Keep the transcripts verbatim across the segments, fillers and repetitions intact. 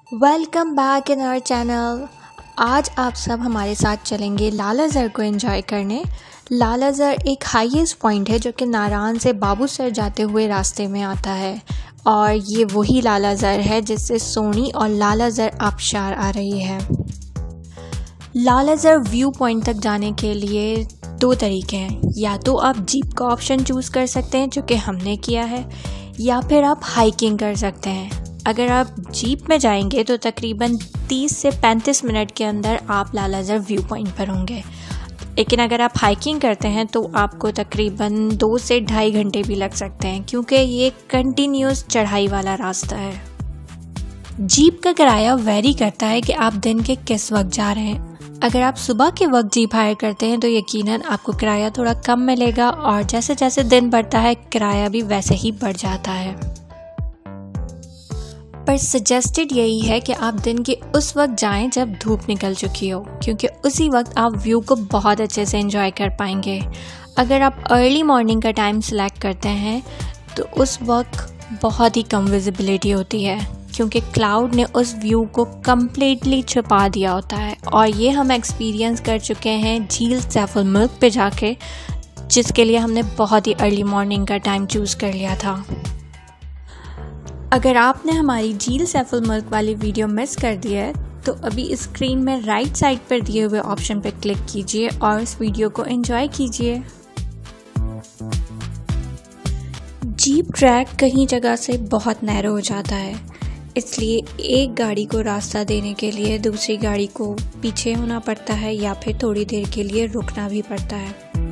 Welcome back in our channel. आज आप सब हमारे साथ चलेंगे लालाज़र को एंजॉय करने। लालाज़र एक हाईएस्ट पॉइंट है जो कि नारायण से बाबूसर जाते हुए रास्ते में आता है और ये वही लालाज़र है जिससे सोनी और लालाज़र आबशार आ रही है। लालाज़र व्यू पॉइंट तक जाने के लिए दो तरीके हैं, या तो आप जीप का ऑप्शन चूज़ कर सकते हैं जो कि हमने किया है, या फिर आप हाइकिंग कर सकते हैं। अगर आप जीप में जाएंगे तो तकरीबन तीस से पैंतीस मिनट के अंदर आप लालाज़र व्यू पॉइंट पर होंगे, लेकिन अगर आप हाइकिंग करते हैं तो आपको तकरीबन दो से ढाई घंटे भी लग सकते हैं क्योंकि ये कंटिन्यूस चढ़ाई वाला रास्ता है। जीप का किराया वेरी करता है कि आप दिन के किस वक्त जा रहे हैं। अगर आप सुबह के वक्त जीप हायर करते हैं तो यकीनन आपको किराया थोड़ा कम मिलेगा और जैसे जैसे दिन बढ़ता है किराया भी वैसे ही बढ़ जाता है। पर सजेस्टेड यही है कि आप दिन के उस वक्त जाएं जब धूप निकल चुकी हो, क्योंकि उसी वक्त आप व्यू को बहुत अच्छे से एंजॉय कर पाएंगे। अगर आप अर्ली मॉर्निंग का टाइम सेलेक्ट करते हैं तो उस वक्त बहुत ही कम विजिबिलिटी होती है क्योंकि क्लाउड ने उस व्यू को कम्प्लीटली छुपा दिया होता है, और ये हम एक्सपीरियंस कर चुके हैं झील सैफुल मुल्क पे जाके, जिसके लिए हमने बहुत ही अर्ली मॉर्निंग का टाइम चूज़ कर लिया था। अगर आपने हमारी झील सैफुल मुल्क वाली वीडियो मिस कर दी है तो अभी स्क्रीन में राइट साइड पर दिए हुए ऑप्शन पर क्लिक कीजिए और इस वीडियो को एंजॉय कीजिए। जीप ट्रैक कहीं जगह से बहुत नैरो हो जाता है, इसलिए एक गाड़ी को रास्ता देने के लिए दूसरी गाड़ी को पीछे होना पड़ता है या फिर थोड़ी देर के लिए रुकना भी पड़ता है।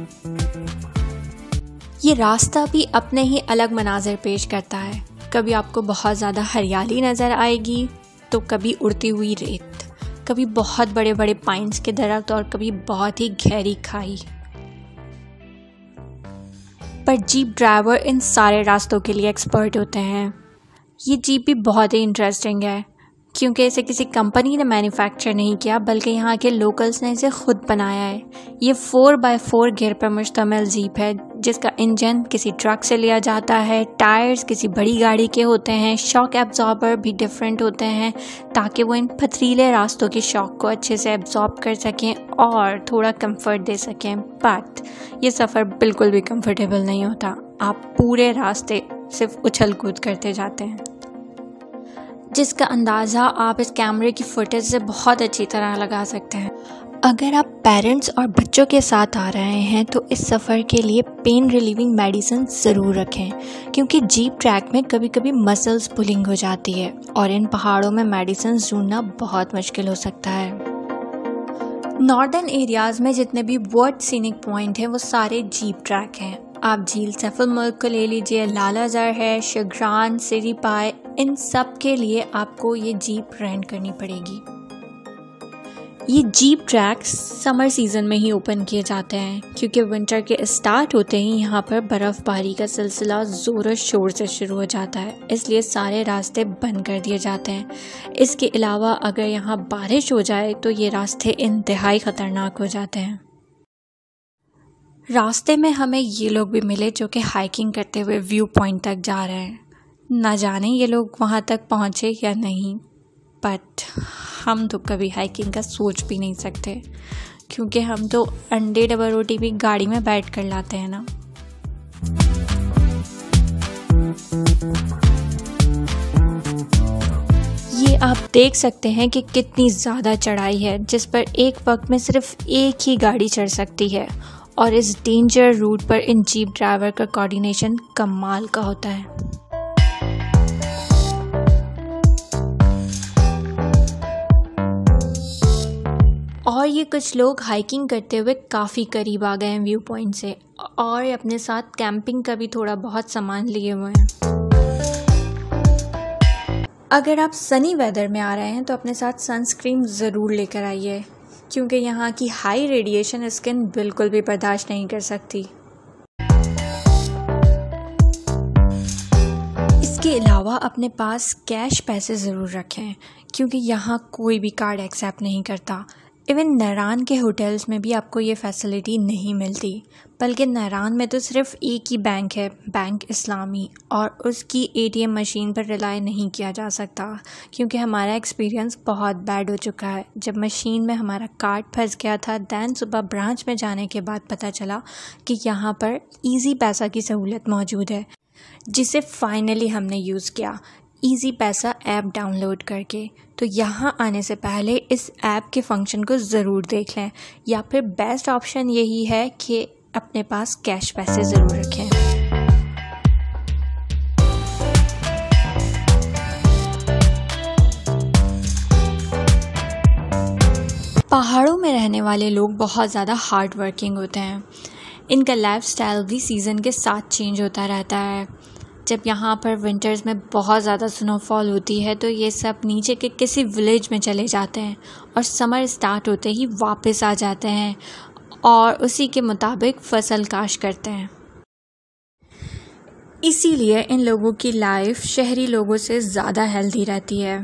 ये रास्ता भी अपने ही अलग मनाजिर पेश करता है। कभी आपको बहुत ज़्यादा हरियाली नज़र आएगी तो कभी उड़ती हुई रेत, कभी बहुत बड़े बड़े पाइन्स के दरख्त और कभी बहुत ही गहरी खाई। पर जीप ड्राइवर इन सारे रास्तों के लिए एक्सपर्ट होते हैं। ये जीप भी बहुत ही इंटरेस्टिंग है क्योंकि इसे किसी कंपनी ने मैन्युफैक्चर नहीं किया बल्कि यहाँ के लोकल्स ने इसे खुद बनाया है। ये फोर बाय फोर गियर पर मुश्तमिल जीप है जिसका इंजन किसी ट्रक से लिया जाता है, टायर्स किसी बड़ी गाड़ी के होते हैं, शॉक एब्जॉर्बर भी डिफरेंट होते हैं ताकि वो इन पथरीले रास्तों की शॉक को अच्छे से एब्जॉर्ब कर सकें और थोड़ा कंफर्ट दे सकें। बट ये सफ़र बिल्कुल भी कंफर्टेबल नहीं होता। आप पूरे रास्ते सिर्फ उछल कूद करते जाते हैं, जिसका अंदाज़ा आप इस कैमरे की फुटेज से बहुत अच्छी तरह लगा सकते हैं। अगर आप पेरेंट्स और बच्चों के साथ आ रहे हैं तो इस सफ़र के लिए पेन रिलीविंग मेडिसिन ज़रूर रखें क्योंकि जीप ट्रैक में कभी कभी मसल्स पुलिंग हो जाती है और इन पहाड़ों में मेडिसिन ढूंढना बहुत मुश्किल हो सकता है। नॉर्दर्न एरियाज़ में जितने भी वर्ल्ड सीनिक पॉइंट हैं वो सारे जीप ट्रैक हैं। आप झील सैफुल मुल्क को ले लीजिए, लालाज़र है, शिग्रान, सिरिपाई, इन सब के लिए आपको ये जीप रेंट करनी पड़ेगी। ये जीप ट्रैक्स समर सीज़न में ही ओपन किए जाते हैं क्योंकि विंटर के स्टार्ट होते ही यहाँ पर बर्फ़बारी का सिलसिला ज़ोर शोर से शुरू हो जाता है, इसलिए सारे रास्ते बंद कर दिए जाते हैं। इसके अलावा अगर यहाँ बारिश हो जाए तो ये रास्ते इंतहाई ख़तरनाक हो जाते हैं। रास्ते में हमें ये लोग भी मिले जो कि हाइकिंग करते हुए व्यू पॉइंट तक जा रहे हैं। ना जाने ये लोग वहाँ तक पहुँचे या नहीं, बट हम तो कभी हाइकिंग का सोच भी नहीं सकते क्योंकि हम तो अंडे डबल रोटी भी गाड़ी में बैठ कर लाते हैं ना। ये आप देख सकते हैं कि कितनी ज़्यादा चढ़ाई है जिस पर एक वक्त में सिर्फ एक ही गाड़ी चढ़ सकती है, और इस डेंजर रूट पर इन जीप ड्राइवर का कोऑर्डिनेशन कमाल का होता है। और ये कुछ लोग हाइकिंग करते हुए काफ़ी करीब आ गए हैं व्यू पॉइंट से और अपने साथ कैंपिंग का भी थोड़ा बहुत सामान लिए हुए हैं। अगर आप सनी वेदर में आ रहे हैं तो अपने साथ सनस्क्रीन ज़रूर लेकर आइए क्योंकि यहाँ की हाई रेडिएशन स्किन बिल्कुल भी बर्दाश्त नहीं कर सकती। इसके अलावा अपने पास कैश पैसे ज़रूर रखें क्योंकि यहाँ कोई भी कार्ड एक्सेप्ट नहीं करता। इवन नारान के होटल्स में भी आपको ये फैसिलिटी नहीं मिलती, बल्कि नारान में तो सिर्फ एक ही बैंक है, बैंक इस्लामी, और उसकी एटीएम मशीन पर रिलाई नहीं किया जा सकता क्योंकि हमारा एक्सपीरियंस बहुत बैड हो चुका है। जब मशीन में हमारा कार्ड फंस गया था, दैन सुबह ब्रांच में जाने के बाद पता चला कि यहाँ पर इजी पैसा की सहूलत मौजूद है, जिसे फाइनली हमने यूज़ किया इजी पैसा ऐप डाउनलोड करके। तो यहाँ आने से पहले इस ऐप के फंक्शन को ज़रूर देख लें, या फिर बेस्ट ऑप्शन यही है कि अपने पास कैश पैसे ज़रूर रखें। पहाड़ों में रहने वाले लोग बहुत ज़्यादा हार्ड वर्किंग होते हैं। इनका लाइफस्टाइल भी सीज़न के साथ चेंज होता रहता है। जब यहाँ पर विंटर्स में बहुत ज़्यादा स्नोफॉल होती है तो ये सब नीचे के किसी विलेज में चले जाते हैं और समर स्टार्ट होते ही वापस आ जाते हैं और उसी के मुताबिक फसल काश करते हैं। इसीलिए इन लोगों की लाइफ शहरी लोगों से ज़्यादा हेल्दी रहती है।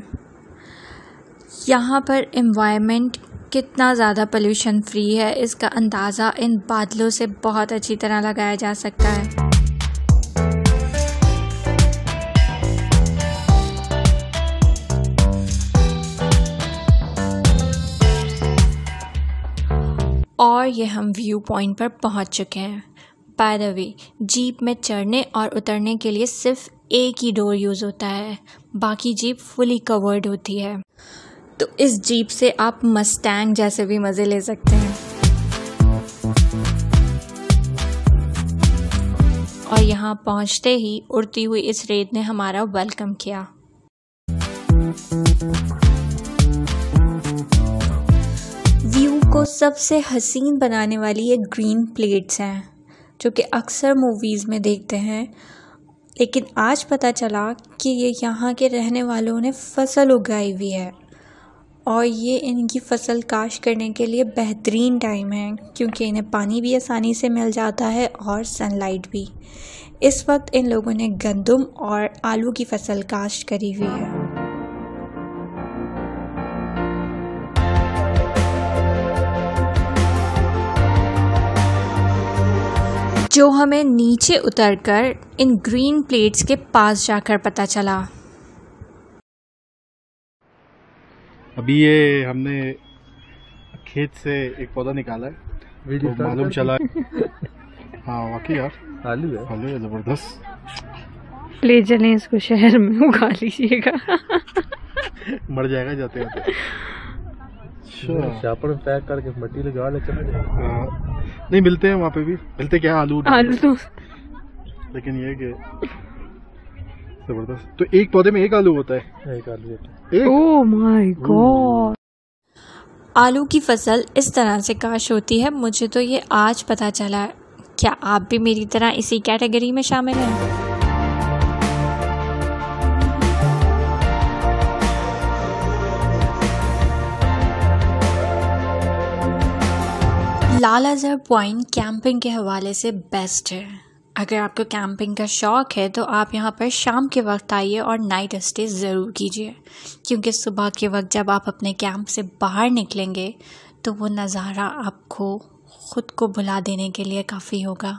यहाँ पर एनवायरनमेंट कितना ज़्यादा पोल्यूशन फ्री है, इसका अंदाज़ा इन बादलों से बहुत अच्छी तरह लगाया जा सकता है। और ये हम व्यू पॉइंट पर पहुंच चुके हैं। बाय द वे, जीप में चढ़ने और उतरने के लिए सिर्फ एक ही डोर यूज़ होता है, बाकी जीप फुली कवर्ड होती है। तो इस जीप से आप मस्टैंग जैसे भी मज़े ले सकते हैं। और यहाँ पहुँचते ही उड़ती हुई इस रेत ने हमारा वेलकम किया। व्यू को सबसे हसीन बनाने वाली ये ग्रीन प्लेट्स हैं जो कि अक्सर मूवीज़ में देखते हैं, लेकिन आज पता चला कि ये यहाँ के रहने वालों ने फसल उगाई हुई है और ये इनकी फसल काश करने के लिए बेहतरीन टाइम है क्योंकि इन्हें पानी भी आसानी से मिल जाता है और सनलाइट भी। इस वक्त इन लोगों ने गंदम और आलू की फसल काश्त करी हुई है। जो हमें नीचे उतरकर इन ग्रीन प्लेट्स के पास जाकर पता चला। अभी ये हमने खेत से एक पौधा निकाला है, तो मालूम चला। हाँ वाकई यार आलू है, आलू है जबरदस्त। ले चलें इसको शहर में उगा लीजिएगा। मर जाएगा जाते जाते। शापर में पैक करके मट्टी लगा ले चले जाएगा। नहीं मिलते हैं वहाँ पे भी, मिलते क्या आलू आलू तो, लेकिन ये कि जबरदस्त। तो एक पौधे में एक आलू होता है? एक आलू होता है। Oh my god. आलू की फसल इस तरह से काश होती है, मुझे तो ये आज पता चला। क्या आप भी मेरी तरह इसी कैटेगरी में शामिल हैं? लाल अज़हर पॉइंट कैंपिंग के हवाले से बेस्ट है। अगर आपको कैंपिंग का शौक़ है तो आप यहाँ पर शाम के वक्त आइए और नाइट स्टे ज़रूर कीजिए, क्योंकि सुबह के वक्त जब आप अपने कैंप से बाहर निकलेंगे तो वो नज़ारा आपको खुद को भुला देने के लिए काफ़ी होगा।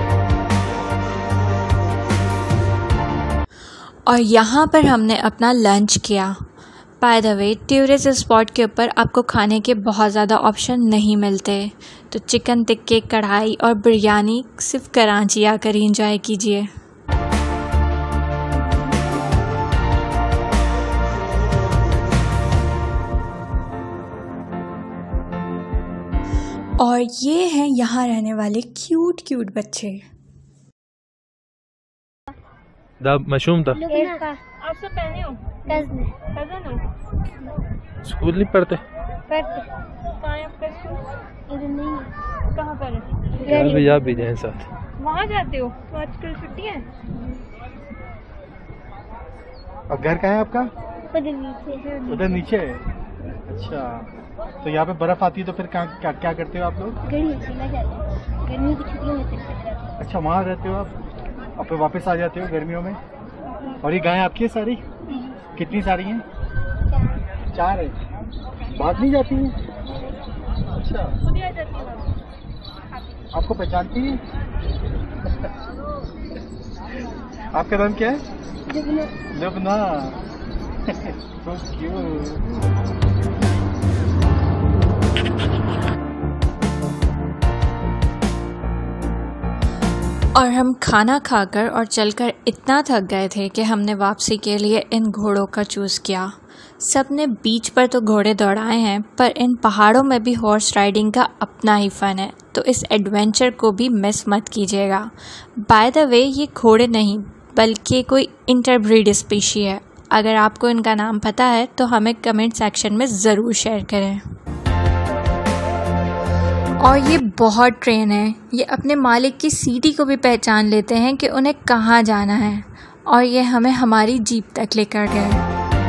और यहाँ पर हमने अपना लंच किया। By the way, tourist spot के ऊपर आपको खाने के बहुत ज़्यादा ऑप्शन नहीं मिलते, तो चिकन टिक्के, कढ़ाई और बिरयानी सिर्फ कराची आकर ही इंजॉय कीजिए। और ये हैं यहाँ रहने वाले क्यूट क्यूट बच्चे। मशरूम था। आप सब पहने हो? कज़न कज़न हो? स्कूल नहीं पढ़ते? पढ़ते। कहाँ है आपका स्कूल? इधर नहीं है। कहाँ पर है? यार भी आप भी जाएं साथ। वहाँ जाते हो? तो आजकल छुट्टी है। और घर कहाँ है आपका? उधर नीचे। उधर नीचे है। अच्छा, तो यहाँ पे बर्फ आती है तो फिर क्या क्या, क्या करते हो आप लोग? गर्मी चला जाते हैं। गर्मी की छुट्टियों में चले जाते हैं। अच्छा, वहाँ रहते हो आप और फिर वापस आ जाते हो गर्मियों में। और ये गायें आपकी है सारी? कितनी सारी हैं? चार है। भाग नहीं जाती हैं? अच्छा, खुद ही आ जाती है वहाँ। आपको पहचानती है? आपका नाम क्या है? जबना। लबना। So cute. और हम खाना खाकर और चलकर इतना थक गए थे कि हमने वापसी के लिए इन घोड़ों का चूज़ किया। सब ने बीच पर तो घोड़े दौड़ाए हैं, पर इन पहाड़ों में भी हॉर्स राइडिंग का अपना ही फ़न है, तो इस एडवेंचर को भी मिस मत कीजिएगा। बाय द वे, ये घोड़े नहीं बल्कि कोई इंटरब्रीड स्पीशी है। अगर आपको इनका नाम पता है तो हमें कमेंट सेक्शन में ज़रूर शेयर करें। और ये बहुत ट्रेन है, ये अपने मालिक की सीटी को भी पहचान लेते हैं कि उन्हें कहाँ जाना है, और ये हमें हमारी जीप तक लेकर गए।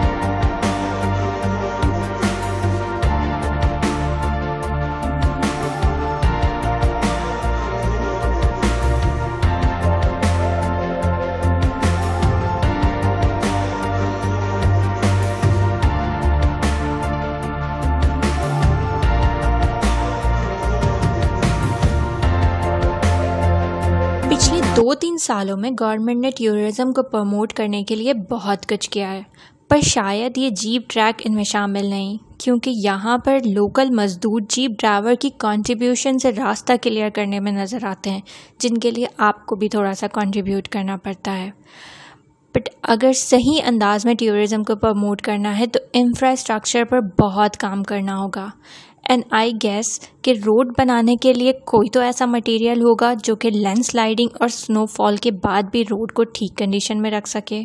पिछले दो तीन सालों में गवर्नमेंट ने टूरिज़्म को प्रमोट करने के लिए बहुत कुछ किया है, पर शायद ये जीप ट्रैक इनमें शामिल नहीं, क्योंकि यहाँ पर लोकल मज़दूर जीप ड्राइवर की कंट्रीब्यूशन से रास्ता क्लियर करने में नज़र आते हैं, जिनके लिए आपको भी थोड़ा सा कंट्रीब्यूट करना पड़ता है। बट अगर सही अंदाज में टूरिज़्म को प्रमोट करना है तो इंफ्रास्ट्रक्चर पर बहुत काम करना होगा। एंड आई गेस कि रोड बनाने के लिए कोई तो ऐसा मटेरियल होगा जो कि लैंडस्लाइडिंग और स्नोफॉल के बाद भी रोड को ठीक कंडीशन में रख सके।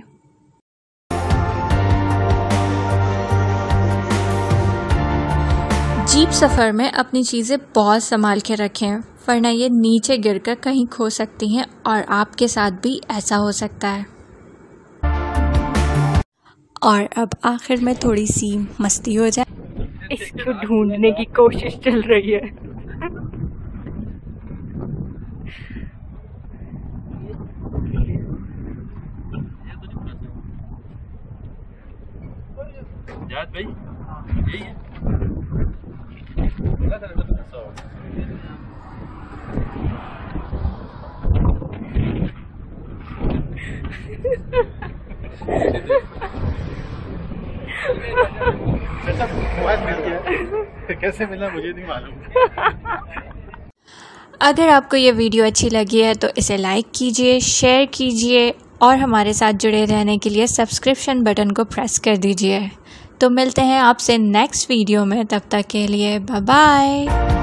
जीप सफ़र में अपनी चीज़ें बहुत संभाल के रखें, वरना ये नीचे गिरकर कहीं खो सकती हैं और आपके साथ भी ऐसा हो सकता है। और अब आखिर में थोड़ी सी मस्ती हो जाए। इसको ढूंढने की कोशिश चल रही है। जात भाई यही है। कैसे मिला मुझे नहीं मालूम। अगर आपको ये वीडियो अच्छी लगी है तो इसे लाइक कीजिए, शेयर कीजिए और हमारे साथ जुड़े रहने के लिए सब्सक्रिप्शन बटन को प्रेस कर दीजिए। तो मिलते हैं आपसे नेक्स्ट वीडियो में, तब तक के लिए बाय बाय।